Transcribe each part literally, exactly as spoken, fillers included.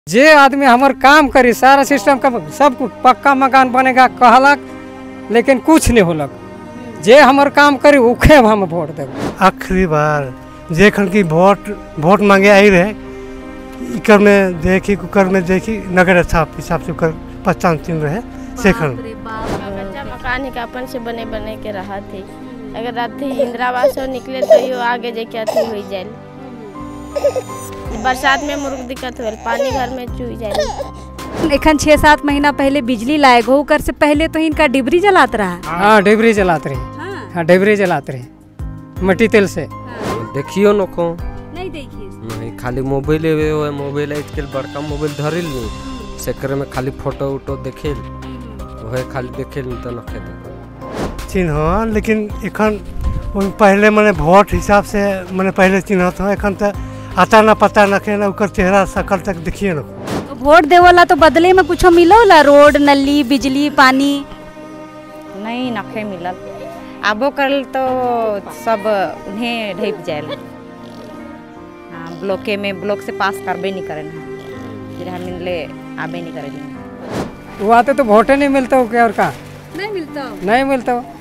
जे आदमी हमार काम करी सारा सिस्टम का सब कुछ पक्का मकान बनेगा कहलक, लेकिन कुछ नहीं होलक। जे हमार काम करी उखे हम वोट देव। आखिरी बार जेखन की वोट वोट मांगे आई रहे, इकर में देखी कुकर में देखी नगर अच्छा हिसाब से कर पहचान चिन्ह रहे सेखन। कच्चा मकान ही अपन से बने बने के रहा थे। अगर रात इंदिरा आवास निकले तो यो आगे जाके अथी हो जाए। बरसात में मुर्ग दिक्कत हो, पानी घर में चुई जाए। एखन छः सात महीना पहले बिजली लाए गो, कर से पहले तो इनका डिबरी जलात रहा। हाँ डिबरी जलाते रहे। हाँ डिबरी जलाते रहे मट्टी तेल से। देखियो नको नहीं देखिए नहीं, खाली मोबाइल मोबाइल आजकल बड़का मोबाइल धरिल नहीं, सेकर में खाली फोटो उटो देखेल, वह खाली देखेल नहीं तो नखे दे चिन्ह हो। लेकिन एखन पहले मैंने वोट हिसाब से मैंने पहले चिन्हत हो, एखन तो आता ना पता नखे ना उकर चेहरा शकल तक देखिए ना। तो वोट देवला तो बदले में कुछ मिलोला, रोड नली बिजली पानी नहीं नखे मिलल। आबो करल तो सब उन्हें ढेप जाए। हाँ ब्लॉके में ब्लॉक से पास करबे नहीं करे ना, फिर हम ले आबे नहीं करे। वो आते तो वोटे नहीं मिलता हो क्या और का नहीं मिलता नहीं मिलता हो।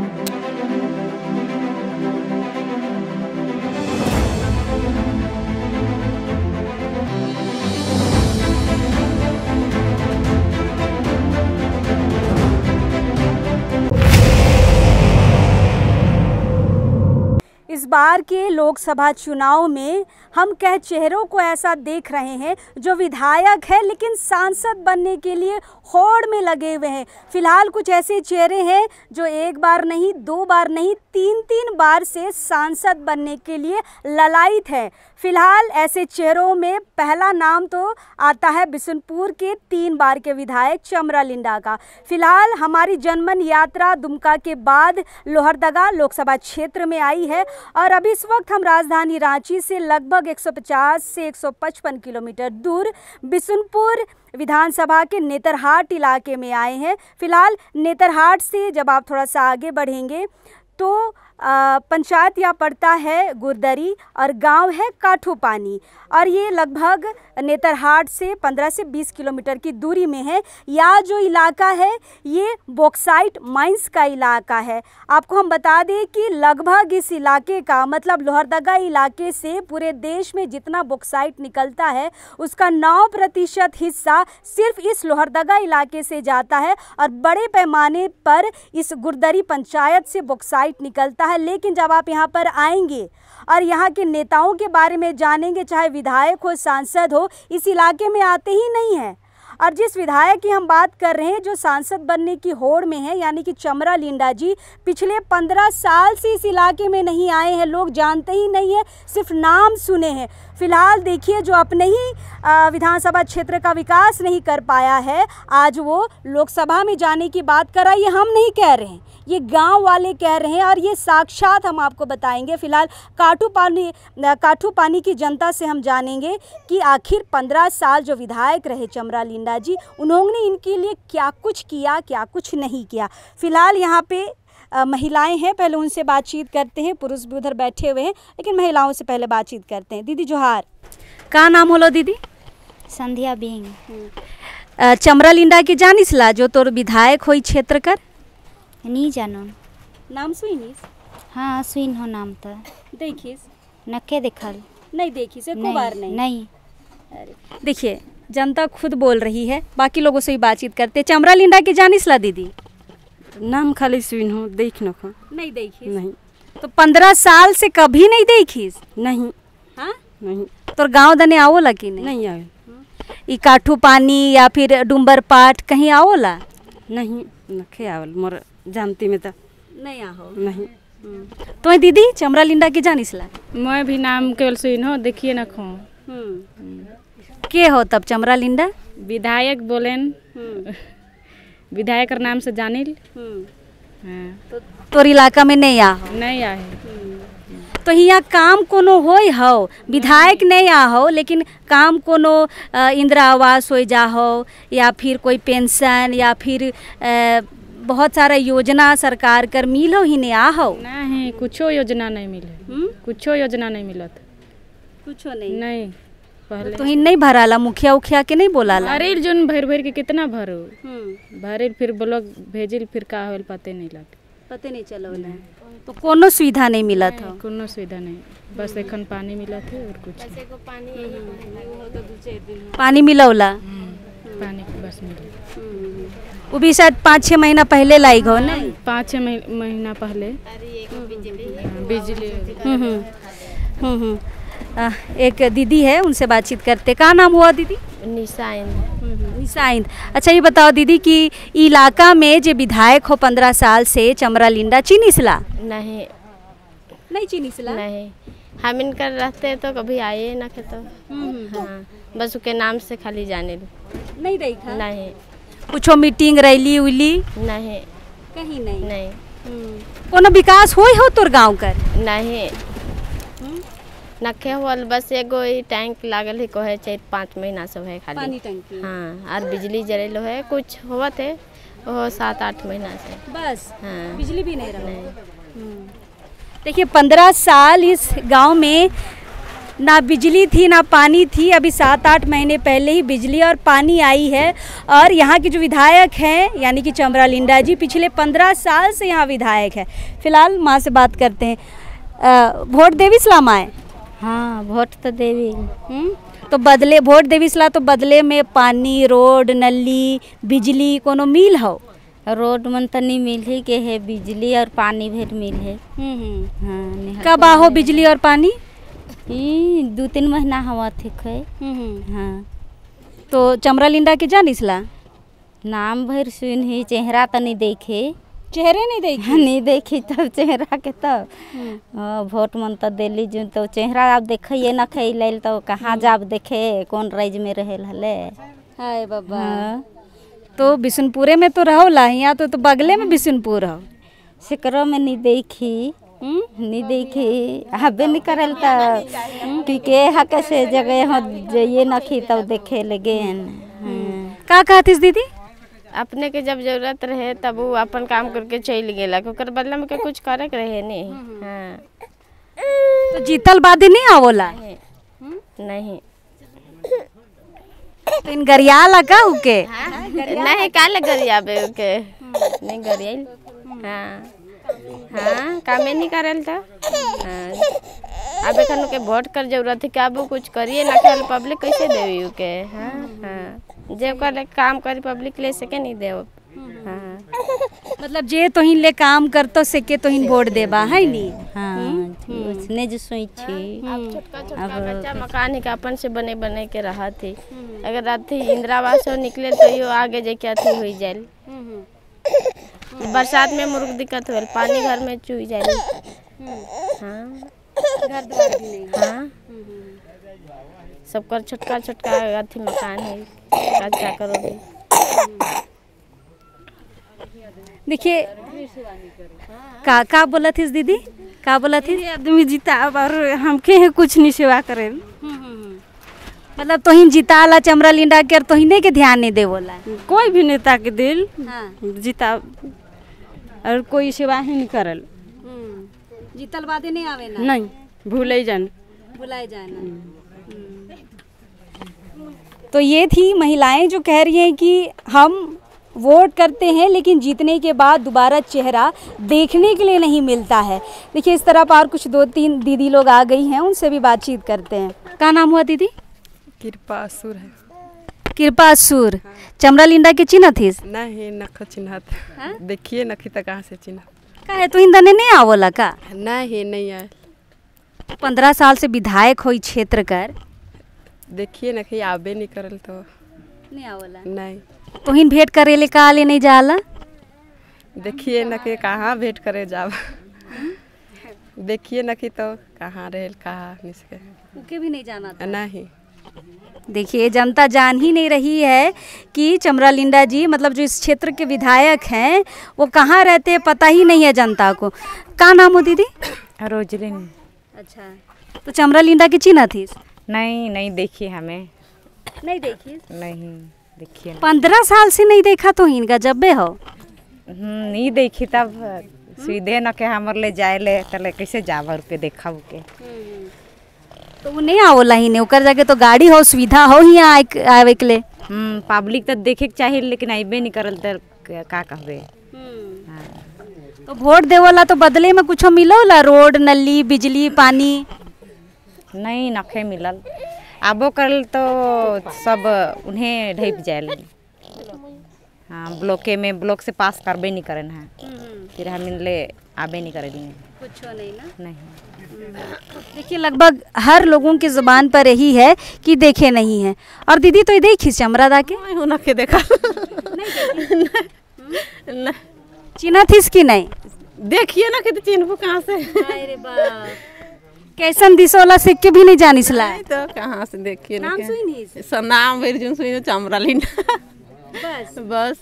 इस बार के लोकसभा चुनाव में हम कह चेहरों को ऐसा देख रहे हैं जो विधायक है लेकिन सांसद बनने के लिए होड़ में लगे हुए हैं। फिलहाल कुछ ऐसे चेहरे हैं जो एक बार नहीं दो बार नहीं तीन तीन बार से सांसद बनने के लिए ललायित है। फिलहाल ऐसे चेहरों में पहला नाम तो आता है बिशुनपुर के तीन बार के विधायक चमरा लिंडा का। फिलहाल हमारी जनमन यात्रा दुमका के बाद लोहरदगा लोकसभा क्षेत्र में आई है और अभी इस वक्त हम राजधानी रांची से लगभग एक सौ पचास से एक सौ पचपन किलोमीटर दूर बिशुनपुर विधानसभा के नेतरहाट इलाके में आए हैं। फिलहाल नेतरहाट से जब आप थोड़ा सा आगे बढ़ेंगे तो पंचायत या पड़ता है गुरदरी और गांव है काठू पानी और ये लगभग नेतरहाट से पंद्रह से बीस किलोमीटर की दूरी में है। यह जो इलाका है ये बॉक्साइट माइंस का इलाका है। आपको हम बता दें कि लगभग इस इलाके का मतलब लोहरदगा इलाके से पूरे देश में जितना बॉक्साइट निकलता है उसका नौ प्रतिशत हिस्सा सिर्फ इस लोहरदगा इलाके से जाता है और बड़े पैमाने पर इस गुरदरी पंचायत से बॉक्साइट निकलता है। लेकिन जब आप यहाँ पर आएंगे और यहाँ के नेताओं के बारे में जानेंगे, चाहे विधायक हो सांसद हो, इस इलाके में आते ही नहीं हैं। और जिस विधायक की हम बात कर रहे हैं जो सांसद बनने की होड़ में है यानी कि चमरा लिंडा जी, पिछले पंद्रह साल से इस इलाके में नहीं आए हैं, लोग जानते ही नहीं है, सिर्फ नाम सुने हैं। फिलहाल देखिए जो अपने ही विधानसभा क्षेत्र का विकास नहीं कर पाया है, आज वो लोकसभा में जाने की बात कर रहा है। ये हम नहीं कह रहे हैं, ये गांव वाले कह रहे हैं और ये साक्षात हम आपको बताएंगे। फिलहाल काठू पानी काठू पानी की जनता से हम जानेंगे कि आखिर पंद्रह साल जो विधायक रहे चमरा लिंडा जी, उन्होंने इनके लिए क्या कुछ किया क्या कुछ नहीं किया। फिलहाल यहाँ पे महिलाएं हैं, पहले उनसे बातचीत करते हैं। पुरुष भी उधर बैठे हुए हैं लेकिन महिलाओं से पहले बातचीत करते हैं। दीदी जोहार, का नाम होलो दीदी? संध्या बिंग। चमरा लिंडा के जानिसला जो तोर विधायक होई क्षेत्र कर? नहीं जानो। नाम सुनिस? हाँ सुन हो नाम तो देखिस? नखे देखल नहीं देखिस एको बार नहीं? नहीं। अरे देखिए जनता खुद बोल रही है, बाकी लोगों से भी बातचीत करते। चमरा लिंडा के जानिसला दीदी? नाम खाली सुन हो, देख नको नहीं देखिस? नहीं। तो पंद्रह साल से कभी नहीं देखिस? नहीं। हाँ नहीं। तो गाँव दने आओला कि नहीं? नहीं आवे। ई काठू पानी या फिर डुम्बर पाट कहीं आओला? नहीं नखे आवल, मोर जानती में तो नहीं आहो। नहीं। तो दीदी चमरा लिंडा के जानिसला? मैं भी नाम केवल सुन हो, देखिए न खो के हो तब चमरा लिंडा? विधायक बोलेन, विधायक नाम से जानिल। तो तोर इलाका में नहीं आ नहीं आए तो यहाँ काम कोनो होय हो, विधायक नहीं आ हो लेकिन काम कोनो इंदिरा आवास हो जा हो या फिर कोई पेंशन या फिर आ, बहुत सारा योजना सरकार कर मिलो ही नहीं आ हो? नहीं कुछो योजना नहीं मिले, कुछो योजना नहीं मिलत, कुछो नहीं नहीं पहले तो ही नहीं भराला, मुखिया उखिया के नहीं बोलाला? भरिल जोन भर भर के कितना भरो भरिल फिर ब्लॉक भेजिल फिर का होल पते नहीं लगे, पते नहीं चला। तो कोनो सुविधा नहीं मिला था? कोनो सुविधा नहीं, बस एखन पानी मिला थे और कुछ पानी मिला होला? पानी बस मिला, वो भी शायद पाँच छः महीना पहले लाई हो ना? पाँच छः महीना पहले बिजली। हम्म हम्म आ, एक दीदी है, उनसे बातचीत करते। क्या नाम हुआ दीदी? निशाइन। निशाइन। अच्छा ये बताओ दीदी कि इलाका में जो विधायक हो पंद्रह साल से चमरा लिंडा चिनिसला? नहीं नहीं चिनिसला? नहीं, हम इनकर रहते तो कभी आए ना खे तो हाँ, बस उसके नाम से खाली जाने। नहीं देखा? नहीं। कुछ मीटिंग रैली उली? नहीं कहीं नहीं? नहीं। कोनो विकास होई हो तोर गाँव कर? नहीं नखे होल, बस एगो ही टैंक लागल ही कहे चार पाँच महीना सब है खाली पानी टंकी। हाँ, और बिजली जरेलो है कुछ हुआ थे वो सात आठ महीना से बस। हाँ, बिजली भी नहीं रहा। देखिए पंद्रह साल इस गांव में ना बिजली थी ना पानी थी। अभी सात आठ महीने पहले ही बिजली और पानी आई है। और यहाँ के जो विधायक हैं यानी कि चमरा लिंडा जी पिछले पंद्रह साल से यहाँ विधायक है। फिलहाल माँ से बात करते हैं। वोट देवी सलाम आए? हाँ वोट तो देवी। तो बदले वोट देवी सला तो बदले में पानी, रोड, नली, बिजली कोनो मिल हो? रोड मन तो नहीं मिल ही के है, बिजली और पानी भेर मिल है। हाँ कब आहो बिजली और पानी? ई दो तीन महीना हवा ठीक है। हाँ तो चमरा लिंडा के जानिसला? नाम भर सुन ही, चेहरा तो नहीं देखे। चेहरे नहीं देखी? नहीं देखी तब चेहरा के तब वोट मन तो दिल्ली जो तो चेहरा आप देखे न खेल तो कहाँ जाब देखे कौन राज्य में रहे हले। हाय बाबा। तो बिशुनपुरे में तो रहो ला, यहाँ तो, तो बगले में बिशुनपुर हो। सिकरो में नहीं देखी नहीं देखी हबे नहीं करल तो कि के हा कैसे जगह हो ये नखी तब देखे लगे। का कहतीस दीदी? अपने के जब जरूरत रहे तब वो अपन काम करके चल गेला, ओकर बदला में के कुछ करे के रहे नहीं। हाँ। तो जीतल बादी नहीं आवोला? नहीं। तो इन गरियाला का उके? नहीं काले गरियाबे उके नहीं गरियाल। हाँ हाँ कामे नहीं करल तो हाँ। अब एखन के वोट कर जरूरत है कि अब कुछ करिए ना खेल पब्लिक कैसे देवी उके? हाँ हाँ जे कर काम करी पब्लिक ले सके नहीं दे। हाँ मतलब जे तोहिन ले काम करतो सके तोहिन वोट देबा है नी? हाँ उसने जो सोई छी। अब छोटका छोटका बच्चा मकान ही का अपन से बने बने के रहा थी। अगर रात इंदिरा आवास निकले तो यो आगे जाके अथी हो जाए। बरसात में मुर्ग दिक्कत हो, पानी घर में चुई जाए। हाँ घर द्वार भी नहीं। हाँ सबका छोटका छोटका अथी मकान है, क्या करोगे? देखिए का का बोला थी दीदी? का बोला थी? आदमी जीता और हमके है कुछ नहीं सेवा करे। मतलब तोहिन जीताला चमरा लिंडा के तोहिने के ध्यान नहीं दे बोला? कोई भी नेता के दिल हाँ। जीता और कोई सेवा ही नहीं करल। जीतल बादे नहीं आवे ना? नहीं भूले जान बुलाए जाना। तो ये थी महिलाएं जो कह रही हैं कि हम वोट करते हैं लेकिन जीतने के बाद दोबारा चेहरा देखने के लिए नहीं मिलता है। देखिए इस तरह पर कुछ दो तीन दीदी लोग आ गई हैं, उनसे भी बातचीत करते हैं। क्या नाम हुआ दीदी? कृपा सुर है। कृपा सुर। चमरा लिंडा के चिन्ह थी? नहीं नख चिन्हत। देखिए नखी तक कहाँ से चिन्ह का है? तो इन दने नहीं आवला का? नहीं नहीं आए। पंद्रह साल से विधायक हो क्षेत्र कर, देखिए नखी आबे नहीं करल तो नहीं आवला। नहीं तो हिन भेंट करे ले का ले नहीं जाला? देखिए नखी कहाँ भेंट करे जाब। देखिए नखी तो कहाँ रहे कहाँ निसके उके भी नहीं जाना था। नहीं। देखिए जनता जान ही नहीं रही है कि चमरा लिंडा जी मतलब जो इस क्षेत्र के विधायक हैं वो कहाँ रहते हैं, पता ही नहीं है जनता को। क्या नाम हो दीदी? रोजलिन। अच्छा तो चमरा लिंडा की चिन्ह थी? नहीं नहीं देखी हमें। नहीं देखी? नहीं देखिए। पंद्रह साल से नहीं देखा तो इनका जब्बे हो? नहीं देखी तब सीधे न के हमर ले जाए ले तले कैसे जावर पे देखा के। तो वो नहीं आवला ही नहीं ओकर जाके तो गाड़ी हो सुविधा हो ही यहाँ आवे के लिए। हम्म पब्लिक तो देखे के चाहिए लेकिन अबे नहीं करल तो का कहबे। तो वोट देवला तो बदले में कुछ मिलोला रोड नली बिजली पानी नहीं नखे मिलल आबो करल तो सब उन्हें ढेप जायल। हाँ ब्लॉके में ब्लॉक से पास करबे नहीं करन है फिर हम ले आबे नहीं करे कुछ नहीं ना। नहीं देखिए लगभग हर लोगों की जुबान पर यही है कि देखे नहीं है। और दीदी तो ये देखी चमरा दा के नखे देखा चिन्ह थी इसकी नहीं देखिए ना कि चिन्ह कहाँ से कैसन दिसोला सिख के भी नहीं जानिसला तो कहाँ से देखिए नाम सुई नहीं नाम वर्जुन सुई चमरा लीना बस बस।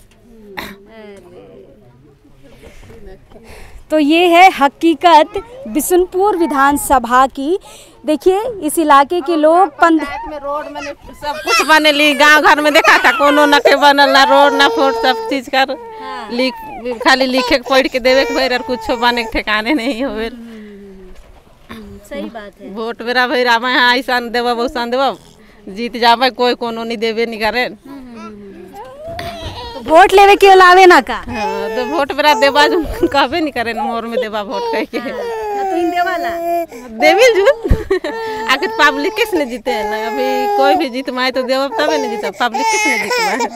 तो ये है हकीकत बिशुनपुर विधानसभा की। देखिए इस इलाके के लोग पंद्रह में रोड में सब कुछ बने ली गांव घर में देखा था कोनो न के बनल ना रोड ना फोट सब चीज कर लिख खाली लिखे के पढ़ के देवे के भैर कुछ बने के ठिकाने नहीं होवे। सही बात है। वोट बेरा भैर आवे हाँ ऐसा देव वैसा देव जीत जावे कोई कोनो नहीं देवे नहीं करे। वोट लेवे के लावे ना का हाँ, तो वोट बेरा देवा कहबे नहीं करे मोर में देवा वोट कह के तो इन देवाला देविल जू आखिर पब्लिक किस ने जीते ना अभी कोई भी जीत माए तो देव तबे नहीं जीता पब्लिक किस ने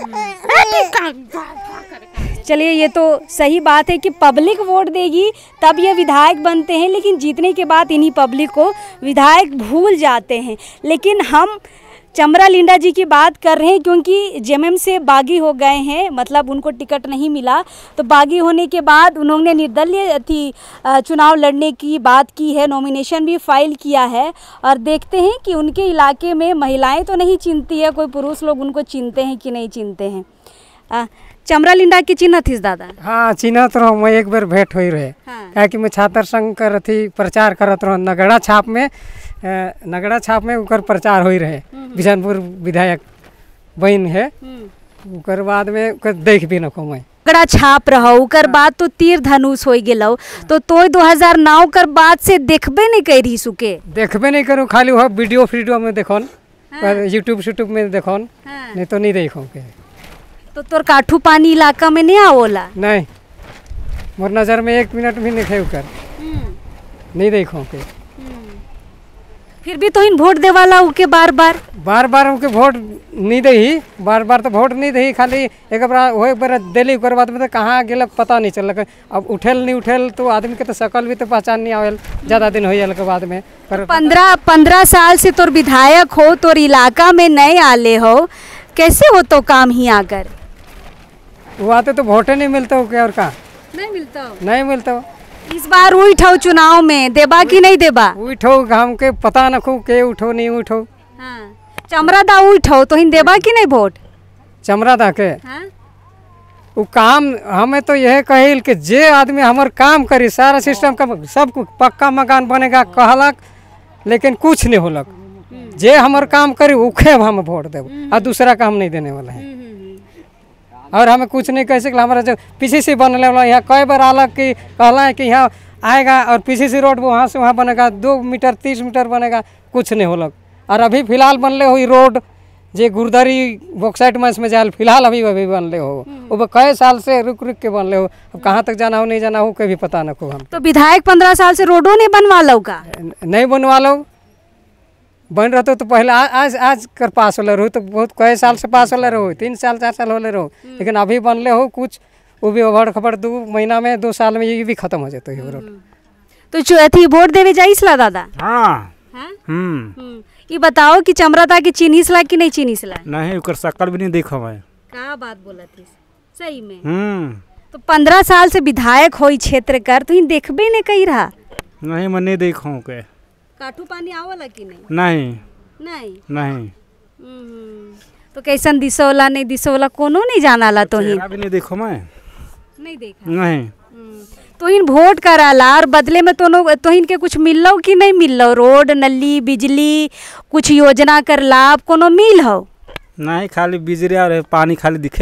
जीता। चलिए ये तो सही बात है कि पब्लिक वोट देगी तब ये विधायक बनते हैं लेकिन जीतने के बाद इन्हीं पब्लिक को विधायक भूल जाते हैं। लेकिन हम चमरा लिंडा जी की बात कर रहे हैं क्योंकि जेएमएम से बागी हो गए हैं मतलब उनको टिकट नहीं मिला तो बागी होने के बाद उन्होंने निर्दलीय थी चुनाव लड़ने की बात की है नॉमिनेशन भी फाइल किया है। और देखते हैं कि उनके इलाके में महिलाएं तो नहीं चिंती है कोई पुरुष लोग उनको चिनते हैं कि नहीं चिनते हैं। आ, चमरा लिंडा की चिन्ह थी दादा। हाँ चिन्हत रहो मैं एक बार भेंट हुई रहे हाँ। क्या कि मैं छात्र संघ कर थी प्रचार करत रहो नगड़ा छाप में नगड़ा छाप में उकर प्रचार हो रहे बिशनपुर विधायक बहन है उकर बाद में उकर देख भी नको मैं नगड़ा छाप रहो उकर बाद तो तीर धनुष हो गेलो तो तोय दो हज़ार नौ कर बाद से देखबे नहीं कर रही सुके देखबे नहीं करूँ खाली वह वीडियो वीडियो में देखोन यूट्यूब यूट्यूब में देखोन नहीं तो नहीं देखो के। तो तोर काठू पानी इलाका में नहीं आवोला नहीं मोर नज़र में एक मिनट भी नहीं कर नहीं देखो के फिर भी तो इन वोट देवाला उके बार बार बार बार उनके वोट नहीं दही बार बार तो वोट नहीं दही खाली एक बार वो एक बार दिल्ली ओकर बाद में तो कहाँ गेलक पता नहीं चलक। अब उठेल नहीं उठेल तो आदमी के तो शकल भी तो पहचान नहीं आवेल ज़्यादा दिन हो के बाद में। पर पंद्रह पंद्रह साल से तोर विधायक हो तोर इलाका में नहीं आले हो कैसे हो तो काम ही आकर वो आते तो वोटे नहीं मिलता हो क्या और कहाँ नहीं मिलता नहीं मिलता। इस बार उठो चुनाव में देबा कि नहीं देबा उठो हम के पता न खू के उठो नहीं उठो। हाँ। चमरा दा उठो तो हिन देबा कि नहीं वोट चमरा दा के हाँ? वो काम हमें तो यह कहिल कि जे आदमी हमार काम करी सारा सिस्टम का सब कुछ पक्का मकान बनेगा कहलक लेकिन कुछ नहीं होलक। जे हमार काम करी उखे हम वोट देव और दूसरा का हम नहीं देने वाला है। और हमें कुछ नहीं कह सकला हमारा जो पीसीसी बनने वाला यहाँ कई बार अलग कि कहला है कि यहाँ आएगा और पीसीसी रोड वहाँ से वहाँ बनेगा दो मीटर तीस मीटर बनेगा कुछ नहीं होलक। और अभी फिलहाल बनले हुई रोड जे गुरदरी बॉक्साइट मंच में जाल फिलहाल अभी अभी बनले हो वो कई साल से रुक रुक के बनले हो अब कहाँ तक जाना हो नहीं जाना हो कोई भी पता न को। हम तो विधायक पंद्रह साल से रोडो नहीं बनवा लो का नहीं बनवा लो बन रहे तो पहले आ, आज आज कर पास होले रहो तो बहुत कई साल से पास होले रहो तीन साल चार साल होले रहो लेकिन अभी बनले हो कुछ वो भी ओवर खबर दो महीना में दो साल में ये भी खत्म हो जाता है रोड। तो जो अथी वोट देवे जाइसला दादा। हाँ हम्म ये बताओ कि चमराता की चिन्हिसला कि नहीं चिन्हिसला नहीं उकर शकल भी नहीं देखो मैं का बात बोला थी सही में। हम्म तो पंद्रह साल से विधायक हो क्षेत्र कर तो इन देखबे नहीं कही रहा नहीं मैं नहीं देखूँ के काठू पानी आवला कि नहीं नहीं नहीं नहीं तो कैसन दिसोला नहीं दिसोला कोनो नहीं जानाला तो ही भी नहीं देखो मैं नहीं देखा नहीं तो इन वोट कराला और बदले में तो तो इनके कुछ मिल लो कि नहीं मिल लो रोड नली बिजली कुछ योजना कर लाभ कोनो मिल हो नहीं खाली बिजली और पानी खाली दिखेल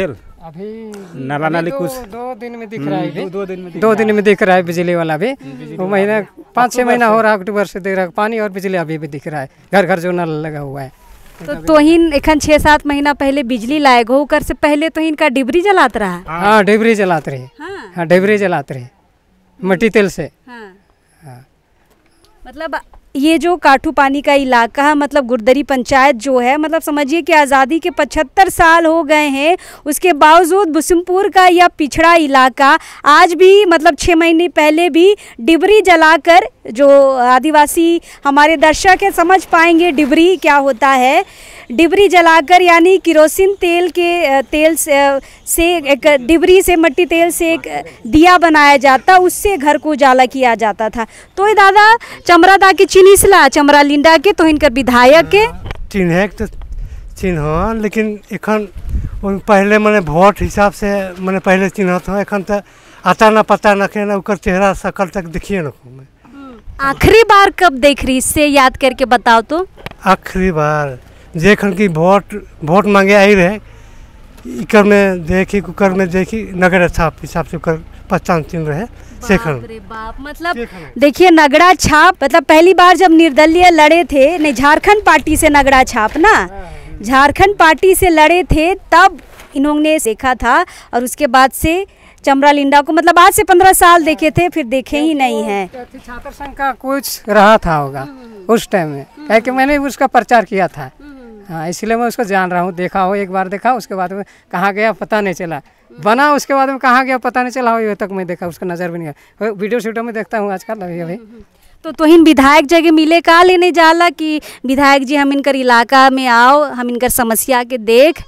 अभी नाला नाली दो, कुछ दो दिन में दिख रहा है अभी। दो दिन में दो दिन में दिख रहा है बिजली वाला भी। वो महीना पाँच छः महीना हो रहा है, अक्टूबर से दिख रहा है पानी और बिजली अभी भी दिख रहा है, घर घर जो नल लगा हुआ है। तो तोहिन एखन छः सात महीना पहले बिजली लायक हो कर से पहले तो इनका डिबरी जलात रहा। हाँ डिबरी जलाते रहे। हाँ, हाँ डिबरी जलाते रहे मिट्टी तेल से। हाँ। हाँ। मतलब ये जो काठू पानी का इलाका है, मतलब गुरदरी पंचायत जो है, मतलब समझिए कि आज़ादी के पचहत्तर साल हो गए हैं, उसके बावजूद बिशुनपुर का यह पिछड़ा इलाका आज भी मतलब छः महीने पहले भी डिबरी जलाकर, जो आदिवासी हमारे दर्शक है समझ पाएंगे डिबरी क्या होता है, डिबरी जलाकर यानी किरोसिन तेल के तेल से, से एक डिबरी से मट्टी तेल से एक दिया बनाया जाता, उससे घर को उजाला किया जाता था। तो ये दादा चमरा दा के चिन्हिसला चमरा लिंडा के तो इनकर विधायक के चिन्ह तो चिन्ह, लेकिन एखन पहले मैंने वोट हिसाब से मैंने पहले चिन्हत हो, एखन तो आता ना पता न के ना उकर चेहरा शकल तक देखिए न। आखिरी बार कब देख रही, इससे याद करके बताओ तो। आखिरी बार जेखन की वोट वोट मांगे आई रहे, इकर में देखी कुकर में देखी नगरा छाप हिसाब से उकर पहचान चिन्ह रहे सेखन। बाप रे बाप, मतलब देखिए नगड़ा छाप, मतलब पहली बार जब निर्दलीय लड़े थे, नहीं झारखंड पार्टी से नगड़ा छाप ना, झारखंड पार्टी से लड़े थे तब इन्होंने देखा था, और उसके बाद से चमरा लिंडा को मतलब आज से पंद्रह साल देखे थे, फिर देखे ही नहीं है। छात्र संघ का कुछ रहा था होगा उस टाइम में, क्या कि मैंने उसका प्रचार किया था। हाँ इसलिए मैं उसको जान रहा हूँ, देखा हो एक बार देखा, उसके बाद में कहाँ गया पता नहीं चला, बना उसके बाद में कहाँ गया पता नहीं चला, अभी तक मैं देखा उसका नज़र भी नहीं आया। वीडियो शूटों में देखता हूँ आजकल अभी अभी। तो तोहिन विधायक जगह मिले का लेने जाला कि विधायक जी हम इनकर इलाका में आओ, हम इनकर समस्या के देख।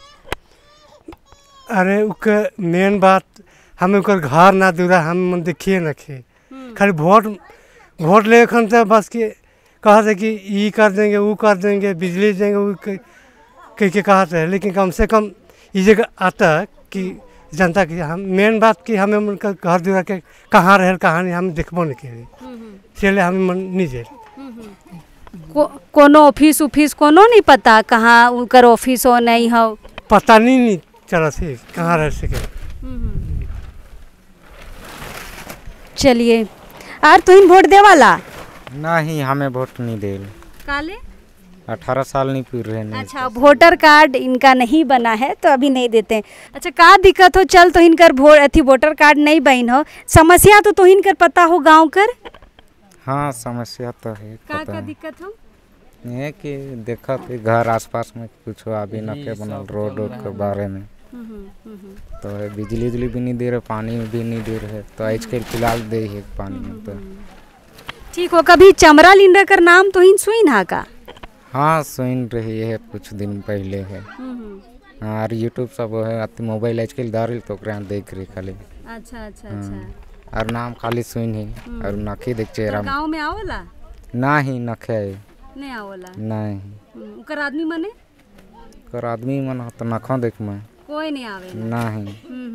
अरे उके मेन बात हमें उकर घर ना दूरा हम देखिए न खे, खाली वोट वोट ले खन तो बस के कहा थे कि ये कर देंगे वो कर देंगे बिजली देंगे वो कह के कहा है, लेकिन कम से कम ये जगह आता है कि जनता की हम मेन बात कि हमें उनका घर दूरा के कहाँ रहे कहाँ नहीं हम देखबो नहीं के, इसलिए हमें मन नहीं जे को, कोनो ऑफिस उफिस कोनो नहीं पता कहाँ उनकर ऑफिस हो नहीं हो, पता नहीं नहीं चला से कहाँ रह सके। चलिए आर तुहिन वोट दे वाला नहीं, हमें वोट नहीं दे काले अठारह साल नहीं पूरे रहे नहीं। अच्छा वोटर कार्ड इनका नहीं बना है तो अभी नहीं देते हैं। अच्छा का दिक्कत हो, चल तो इनकर वोट अथी वोटर कार्ड नहीं बन हो, समस्या तो तो इनकर पता हो गांव कर। हाँ समस्या तो है, का का दिक्कत हो ये कि देखा तो घर आसपास में कुछ अभी न के बनल रोड वोड के बारे में, तो बिजली उजली भी नहीं दे रहे, पानी भी नहीं दे रहे, तो आज के फिलहाल दे है पानी में। तो ठीक हो, कभी चमरा लिंडा कर नाम तो इन सुई ना का। हाँ सुन रही है कुछ दिन पहले है। हाँ और यूट्यूब सब है, मोबाइल आजकल दारिल तो देख रही खाली। अच्छा अच्छा अच्छा। और नाम खाली सुन ही और नखी देख चेहरा। गांव में आवला ना ही नखे नहीं आवला नहीं। उकर आदमी मने कर आदमी मन तो नखो देख मैं कोई नहीं आवे नहीं।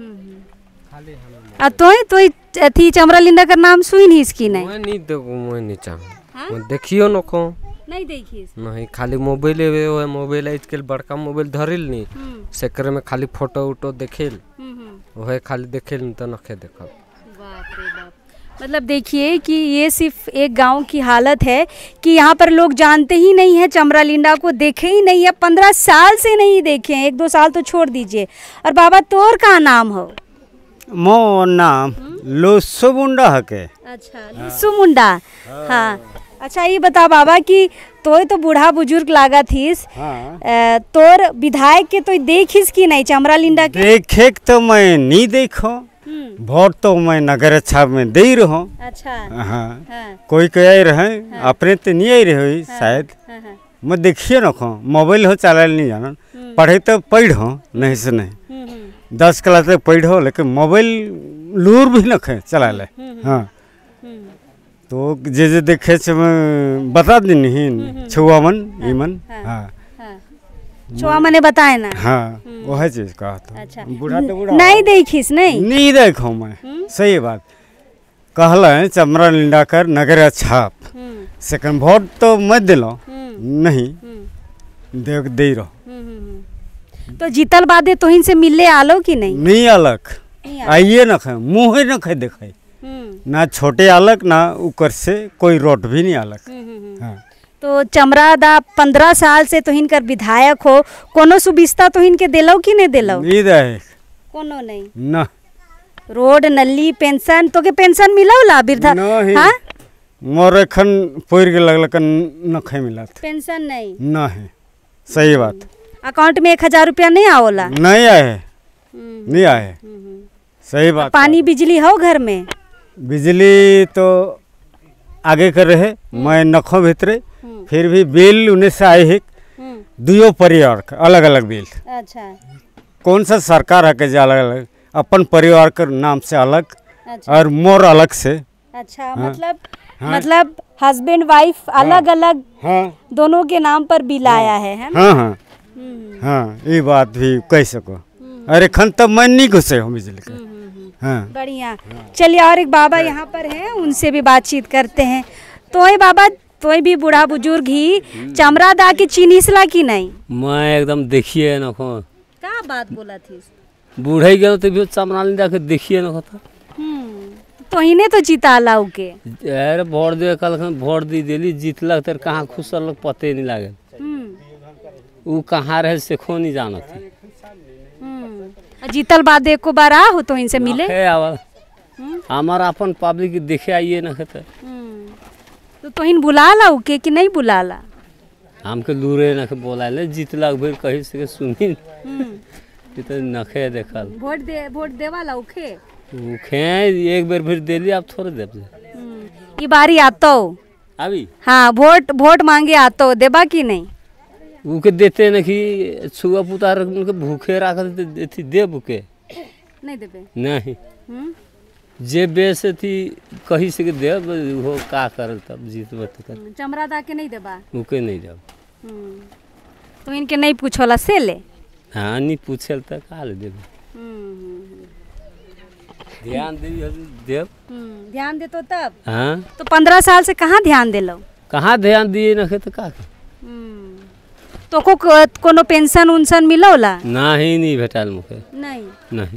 आ तोय तोय अथी चमरा लिंडा का नाम सुई नहीं इसकी नहीं। मैं नहीं देखो, मैं नहीं चाहूँ, मैं देखियो नको नहीं देखिए नहीं, खाली मोबाइल है, मोबाइल आजकल बड़का मोबाइल धरिल नहीं, सेकर में खाली फोटो उटो देखेल, वह खाली देखेल नहीं तो नखे देखा। बाप रे बाप, मतलब देखिए कि ये सिर्फ एक गांव की हालत है कि यहाँ पर लोग जानते ही नहीं है, चमरा लिंडा को देखे ही नहीं है, पंद्रह साल से नहीं देखे हैं, एक दो साल तो छोड़ दीजिए। और बाबा तोर का नाम हो? मो नाम लोसो मुंडा हके। अच्छा लिस्सू मुंडा। हाँ अच्छा ये बता बाबा कि तोय तो बूढ़ा बुजुर्ग लागा थीस, हाँ। तोर विधायक के तो देखिस की नहीं चमरा लिंडा के? देखे तो मैं नहीं देखो, वोट तो मैं नगर छाप में दे ही रहा। अच्छा हाँ, हाँ। कोई कह रहे हाँ। अपने तो नहीं आई रहे हाँ। शायद हाँ। हाँ। मैं देखिए न खो मोबाइल हो चला नहीं जाना, पढ़े तो पढ़ो नहीं से नहीं, दस क्लास तक पढ़ो, लेकिन मोबाइल लूर भी न खे चला ले। हाँ तो जे जे देखे से मैं बता दी नहीं छुआ मन ईमन। हाँ छुआ मने बताए ना। हाँ वह चीज कहा था। अच्छा बूढ़ा तो बूढ़ा नहीं देखिस नहीं नहीं देखो मैं सही बात कहला है चमरा लिंडा कर नगर छाप सेकंड वोट तो मत दिलो नहीं देख दे रहो। तो जीतल बादे तो इनसे मिलने आलो कि नहीं? नहीं अलग आइए न खे मुँह न खे देखे ना छोटे अलग ना ऊपर से कोई रोड भी नहीं अलग। हाँ। तो चमरा दा पंद्रह साल से तो इनकर विधायक हो, कोनो सुविस्ता तो इनके दिलो कि नहीं दिलो? नहीं दे कोनो नहीं ना रोड नली पेंशन तो के पेंशन मिलौला वृद्धा? हाँ मोर एखन पैर के लगल न खे मिला पेंशन नहीं ना है। सही बात। अकाउंट में एक हजार रुपया नहीं आओला? नहीं आए नहीं आए। सही बात। पानी बिजली हो घर में? बिजली तो आगे कर रहे मैं नखो भीतरे फिर भी बिल उन्हें से आए है दुयो परिवार का अलग अलग बिल। अच्छा कौन सा सरकार है के अलग अलग अपन परिवार के नाम से अलग। अच्छा। और मोर अलग से। अच्छा। हाँ। मतलब हाँ। मतलब हस्बैंड वाइफ अलग हाँ। अलग हाँ। दोनों के नाम पर बिल हाँ। आया है, है ना? हाँ हाँ हाँ ये बात भी कह सको। अरे खन तब मैं नहीं घुसे हूँ बिजली का। हाँ। बढ़िया। चलिए और एक बाबा यहाँ पर हैं उनसे भी बातचीत करते हैं। तो ये बाबा तो भी बूढ़ा बुजुर्ग ही चमरा दा की चीनीसला की नहीं? मैं एकदम देखिए न को क्या बात बोला थी? बूढ़े गए तो भी चमरा ले जाके देखिए न को तो इन्हें तो जीता लाऊ के। अरे वोट दे कल वोट दी दिली जीतल तेरे कहाँ खुश लोग पते नहीं लागे वो कहाँ रहे से खो नहीं जाना थी। जीतल बाद एक बार आ हो तो इनसे मिले हमारा अपन पब्लिक देखे आइए न खेते तो तो इन बुला ला के कि नहीं बुला ला? हमके दूरे न बोला ले जीतला फिर कहीं से सुनी तो नखे देखल वोट दे वोट देवा ला उखे उखे एक बार फिर दे लिया अब थोड़े दे ये बारी आतो अभी। हाँ वोट वोट मांगे आतो देबा की नहीं? उके देते न कि छुआ पुतार उनके भूखे रखा थी दे बुके नहीं देबे नहीं जे बेस थी कहीं से दे वो का कर तब जीत कर चमरा दा के नहीं देबा उके नहीं देब तो इनके नहीं पूछोला से ले। हाँ नहीं पूछल तो का ले देब ध्यान दे देव ध्यान दे तो तब। हाँ तो पंद्रह साल से कहाँ ध्यान दिलो? कहाँ ध्यान दिए न तो का तो को कोनो पेंशन उनसन मिलोला? नहीं नहीं भेटाल मुखे नहीं नहीं।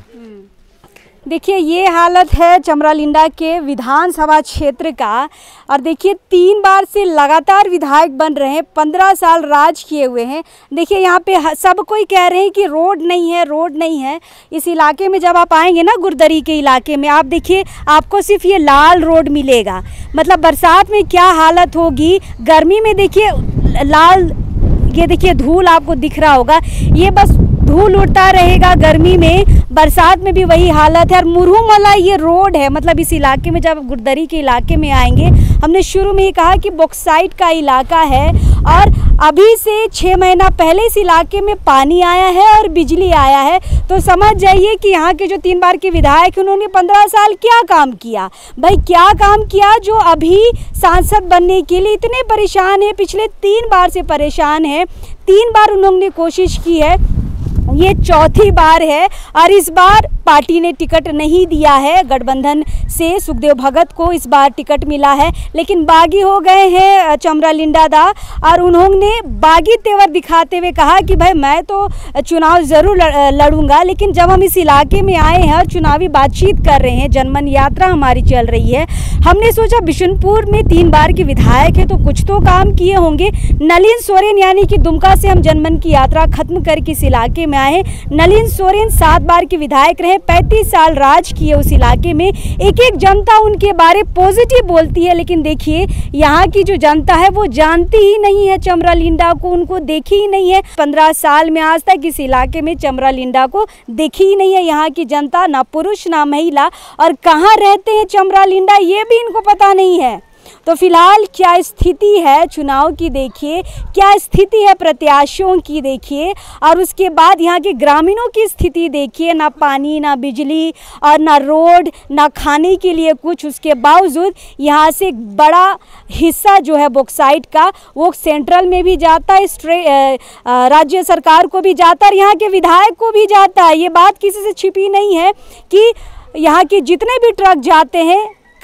देखिए ये हालत है चमरालिंडा के विधानसभा क्षेत्र का और देखिए तीन बार से लगातार विधायक बन रहे हैं, पंद्रह साल राज किए हुए हैं। देखिए यहाँ पे सब कोई कह रहे हैं कि रोड नहीं है रोड नहीं है। इस इलाके में जब आप आएंगे ना गुरदरी के इलाके में आप देखिए आपको सिर्फ ये लाल रोड मिलेगा। मतलब बरसात में क्या हालत होगी, गर्मी में देखिए लाल ये देखिए धूल आपको दिख रहा होगा, ये बस धूल उड़ता रहेगा गर्मी में, बरसात में भी वही हालत है। और मुरहू मला ये रोड है। मतलब इस इलाके में जब गुरदरी के इलाके में आएंगे, हमने शुरू में ही कहा कि बॉक्साइट का इलाका है और अभी से छः महीना पहले इस इलाके में पानी आया है और बिजली आया है। तो समझ जाइए कि यहाँ के जो तीन बार के विधायक उन्होंने पंद्रह साल क्या काम किया। भाई क्या काम किया जो अभी सांसद बनने के लिए इतने परेशान है, पिछले तीन बार से परेशान है। तीन बार उन्होंने कोशिश की है, ये चौथी बार है और इस बार पार्टी ने टिकट नहीं दिया है। गठबंधन से सुखदेव भगत को इस बार टिकट मिला है, लेकिन बागी हो गए हैं चमरालिंडा दा और उन्होंने बागी तेवर दिखाते हुए कहा कि भाई मैं तो चुनाव ज़रूर लड़ूंगा, लेकिन जब हम इस इलाके में आए हैं और चुनावी बातचीत कर रहे हैं, जनमन यात्रा हमारी चल रही है, हमने सोचा बिशुनपुर में तीन बार के विधायक है तो कुछ तो काम किए होंगे। नलिन सोरेन यानी कि दुमका से हम जनमन की यात्रा खत्म करके इस इलाके में आए। नलिन सोरेन सात बार के विधायक रहे, पैंतीस साल राज किए उस इलाके में। एक एक जनता उनके बारे पॉजिटिव बोलती है, लेकिन देखिए यहाँ की जो जनता है वो जानती ही नहीं है चमरालिंडा को, उनको देखी ही नहीं है। पंद्रह साल में आज तक इस इलाके में चमरालिंडा को देखी ही नहीं है यहाँ की जनता, ना पुरुष ना महिला। और कहाँ रहते हैं चमरालिंडा ये भी इनको पता नहीं है। तो फिलहाल क्या स्थिति है चुनाव की देखिए, क्या स्थिति है प्रत्याशियों की देखिए, और उसके बाद यहाँ के ग्रामीणों की स्थिति देखिए। ना पानी, ना बिजली और ना रोड, ना खाने के लिए कुछ। उसके बावजूद यहाँ से बड़ा हिस्सा जो है बॉक्साइट का वो सेंट्रल में भी जाता है, राज्य सरकार को भी जाता है और यहाँ के विधायक को भी जाता है। ये बात किसी से छिपी नहीं है कि यहाँ के जितने भी ट्रक जाते हैं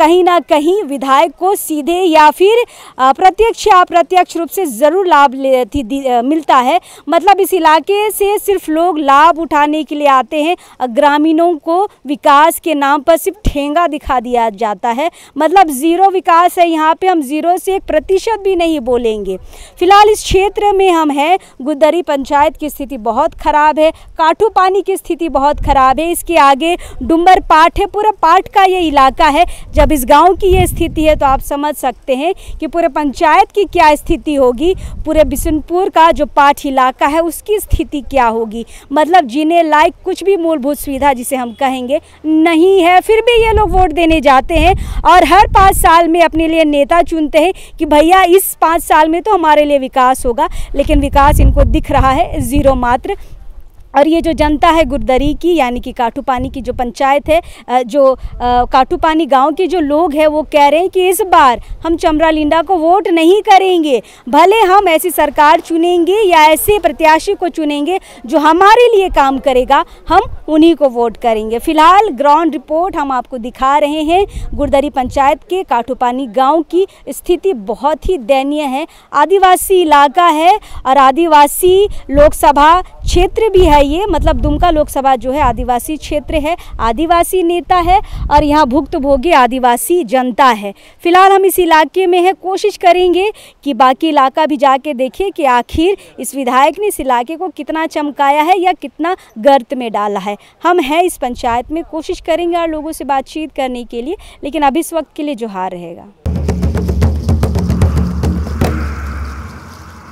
कहीं ना कहीं विधायक को सीधे या फिर प्रत्यक्ष या अप्रत्यक्ष रूप से ज़रूर लाभ मिलता है। मतलब इस इलाके से सिर्फ लोग लाभ उठाने के लिए आते हैं, ग्रामीणों को विकास के नाम पर सिर्फ ठेंगा दिखा दिया जाता है। मतलब ज़ीरो विकास है यहाँ पे, हम ज़ीरो से एक प्रतिशत भी नहीं बोलेंगे। फिलहाल इस क्षेत्र में हम हैं, गुदरी पंचायत की स्थिति बहुत ख़राब है, काठू पानी की स्थिति बहुत ख़राब है, इसके आगे डुम्बर पाट है, पूरा पाट का ये इलाका है। जब इस गांव की ये स्थिति है तो आप समझ सकते हैं कि पूरे पंचायत की क्या स्थिति होगी, पूरे बिशनपुर का जो पाट इलाका है उसकी स्थिति क्या होगी। मतलब जीने लायक कुछ भी मूलभूत सुविधा जिसे हम कहेंगे नहीं है, फिर भी ये लोग वोट देने जाते हैं और हर पाँच साल में अपने लिए नेता चुनते हैं कि भैया इस पाँच साल में तो हमारे लिए विकास होगा, लेकिन विकास इनको दिख रहा है ज़ीरो मात्र। और ये जो जनता है गुदरी की, यानी कि काठू पानी की जो पंचायत है, जो काठू पानी गांव के जो लोग हैं वो कह रहे हैं कि इस बार हम चमरा लिंडा को वोट नहीं करेंगे, भले हम ऐसी सरकार चुनेंगे या ऐसे प्रत्याशी को चुनेंगे जो हमारे लिए काम करेगा, हम उन्हीं को वोट करेंगे। फिलहाल ग्राउंड रिपोर्ट हम आपको दिखा रहे हैं। गुदरी पंचायत के काठू पानी गाँव की स्थिति बहुत ही दयनीय है। आदिवासी इलाका है और आदिवासी लोकसभा क्षेत्र भी है ये, मतलब दुमका लोकसभा जो है आदिवासी क्षेत्र है, आदिवासी नेता है और यहाँ भुक्तभोगी आदिवासी जनता है। फिलहाल हम इस इलाके में है, कोशिश करेंगे कि बाकी इलाका भी जाके देखें कि आखिर इस विधायक ने इस इलाके को कितना चमकाया है या कितना गर्त में डाला है। हम हैं इस पंचायत में, कोशिश करेंगे और लोगों से बातचीत करने के लिए, लेकिन अभी इस वक्त के लिए जोहार रहेगा।